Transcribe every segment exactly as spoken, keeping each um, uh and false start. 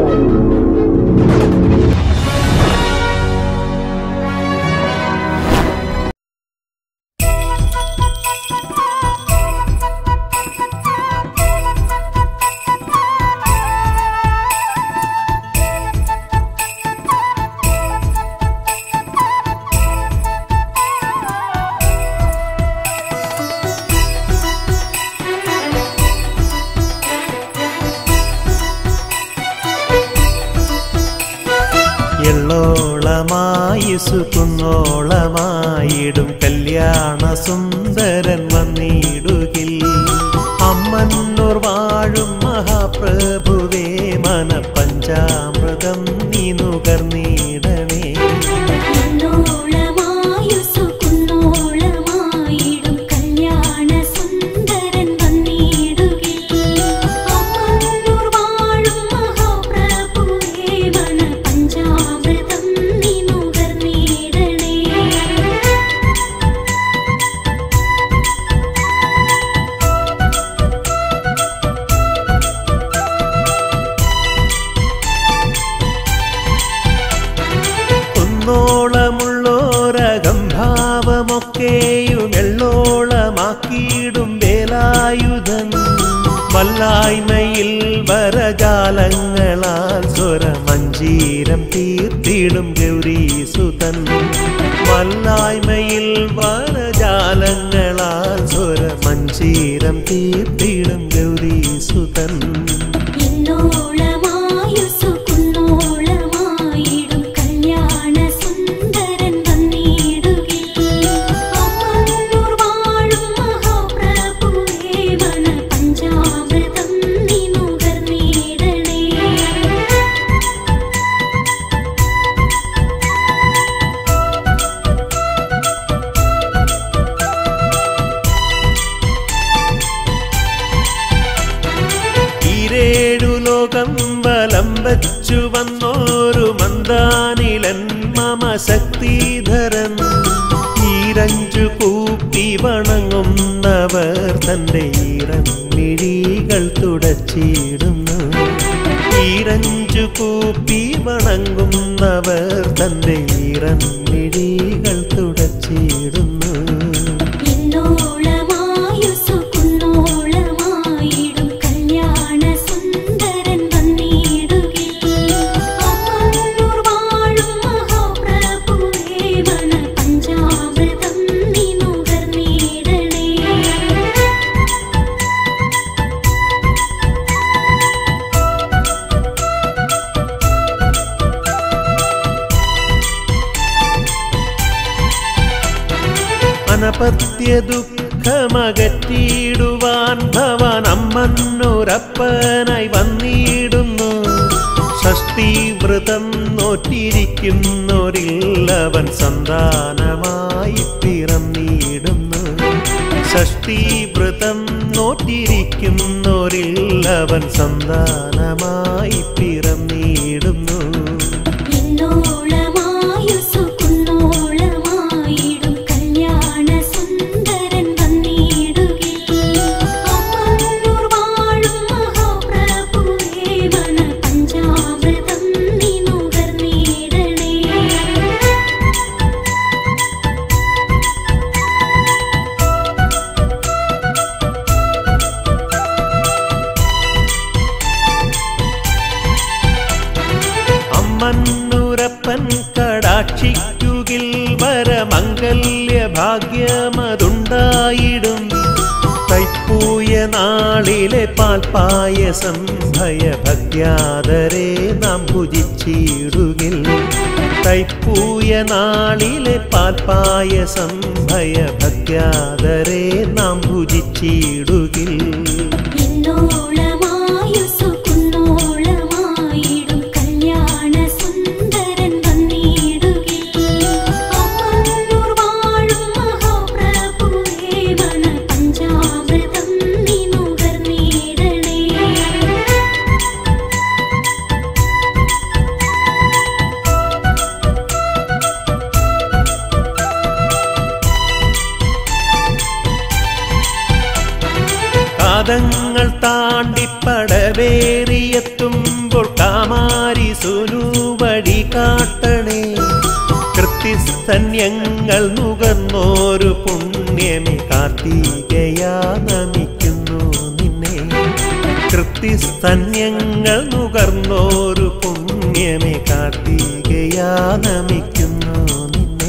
എള്ളോളമായുസു കുന്നോളമായിടും കല്യാണ സുന്ദരൻ വന്നിടുകിൽ അമ്മന്നൂർ വാഴും മഹാപ്രഭുവേ മന പഞ്ചാമൃതം നീ നുകർന്നിടണേ. ോളമുള്ളോരകംഭാവമൊക്കെയും എള്ളോളമാക്കിയിടും വേലായുധൻ വല്ലായ്മയിൽ വരജാലങ്ങളാൽ സ്വരമഞ്ജീരം തീർത്തിടും ഗൗരീസുതൻ. വല്ലായ്മയിൽ വരജാലങ്ങളാൽ സ്വരമഞ്ജീരം തീർത്തിടും ഗൗരീസുതൻ. വലം വച്ചു വന്നോരു മന്ദാനിലൻ മമ ശക്തിധരൻ ഈരഞ്ചു കൂപ്പി വണങ്ങുന്നവർ തന്റെ ഈറൻമിഴികൾ തുടച്ചിടുന്നു. ഈരഞ്ചു കൂപ്പി വണങ്ങുന്നവർ തന്റെ ഈറൻമിഴികൾ തുടച്ചിടുന്നു. അനപത്യ ദുഃഖമകറ്റിയിടുവാൻ ഭവാൻ അമ്മന്നൂരപ്പനായി വന്നിടുന്നു. ഷഷ്ടിവ്രതം നോറ്റിരിക്കുന്നോരിൽ അവൻ സന്താനമായി പിറന്നിടുന്നു. ഷഷ്ടിവ്രതം നോറ്റിരിക്കുന്നോരിൽ അവൻ സന്താനമായി പിറന്നിടുന്നു. മന്നൂരപ്പൻ കടാക്ഷിക്കുകിൽ വരമംഗല്യ ഭാഗ്യമതുണ്ടായിടും. തൈപ്പൂയ നാളിലെ പാൽപായസം ഭയഭക്യാദരേ നാം ഭുജിച്ചിടുകിൽ. തൈപ്പൂയ നാളിലെ പാൽപായസം ഭയഭക്യാദരേ നാം ഭുജിച്ചിടുകിൽ. കുമാരി സുനു വഴി കാട്ടണേ. കൃത്യസ്തന്യങ്ങൾ നുകർന്നോരു പുണ്യമേ കാർത്തികയാ നമിക്കുന്നു നിന്നെ. കൃത്യസ്തന്യങ്ങൾ നുകർന്നോരു പുണ്യമേ കാർത്തികയാ നമിക്കുന്നു നിന്നെ.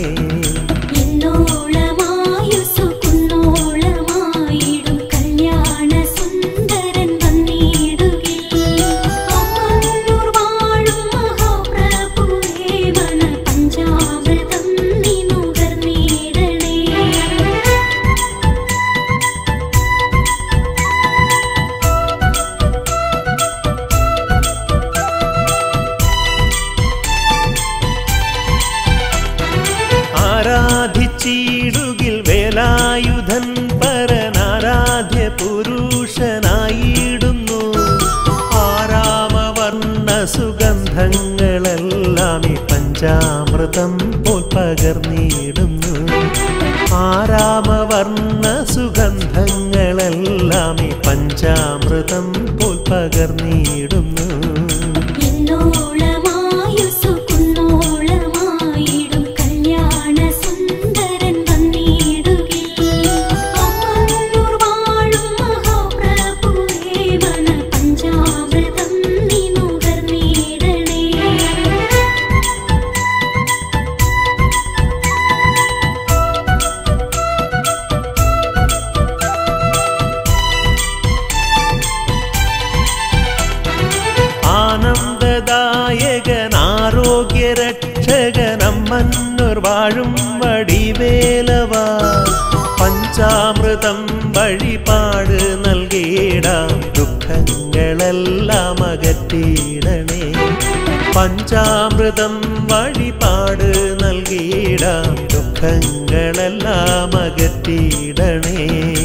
ആരാധിച്ചിടുകിൽ വേലായുധൻ പരനാരാധ്യ പുരുഷനായിടുന്നു. ആരാമവർണ്ണ സുഗന്ധങ്ങളെല്ലാം ഈ പഞ്ചാമൃതം പോൽ പകർന്നിടുന്നു. ആരാമവർണ്ണ സുഗന്ധങ്ങളെല്ലാം ഈ പഞ്ചാമൃതം പോൽ പകർന്നിടുന്നു. ആനന്ദദായകനാരോഗ്യരക്ഷകനമ്മന്നൂർ വാഴും വടിവേലവാ. പഞ്ചാമൃതം വഴിപാട് നൽകിയിടാം ദുഃഖങ്ങളെല്ലാം അകറ്റിയിടണേ. പഞ്ചാമൃതം വഴിപാട് നൽകിയിടാം ദുഃഖങ്ങളെല്ലാം അകറ്റിയിടണേ.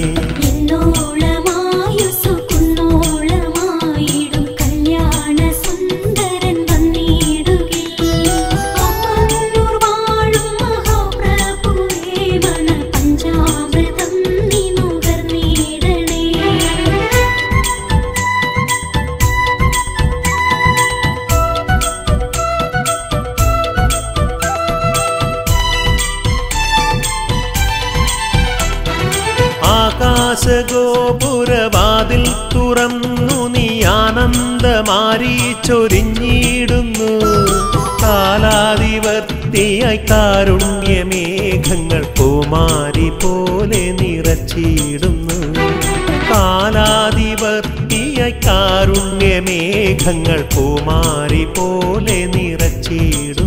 ആകാശഗോപുരവാതിൽ തുറന്നു നീ ആനന്ദമാരി ചൊരിഞ്ഞിടുന്നു. കാലാതിവർത്തിയായി കാരുണ്യമേഘങ്ങൾ പൂമാരി പോലെ നിറച്ചിടുന്നു. കാലാതിവർത്തിയായി കാരുണ്യമേഘങ്ങൾ പൂമാരി പോലെ നിറച്ചിടുന്നു.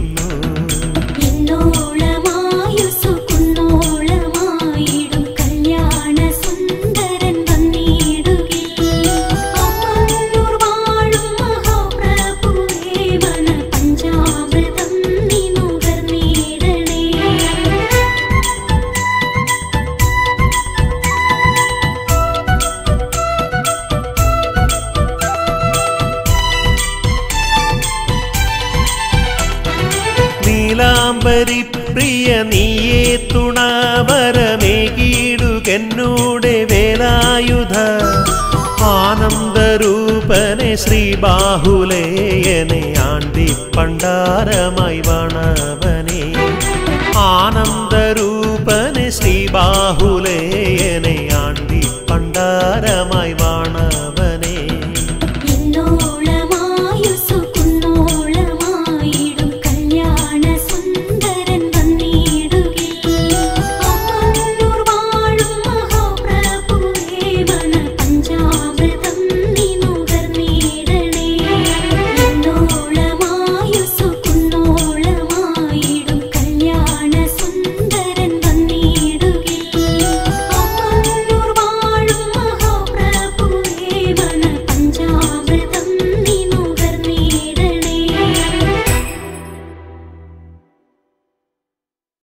നീലാംബരി പ്രിയ നീയേ തുണാവരമേകിടുകെന്നൂടെ വേലായുധ. ആനന്ദരൂപനെ ശ്രീബാഹുലേയനെ ആണ്ടി പണ്ടാരമായി വണവനെ. ആനന്ദരൂപനെ ശ്രീബാഹുല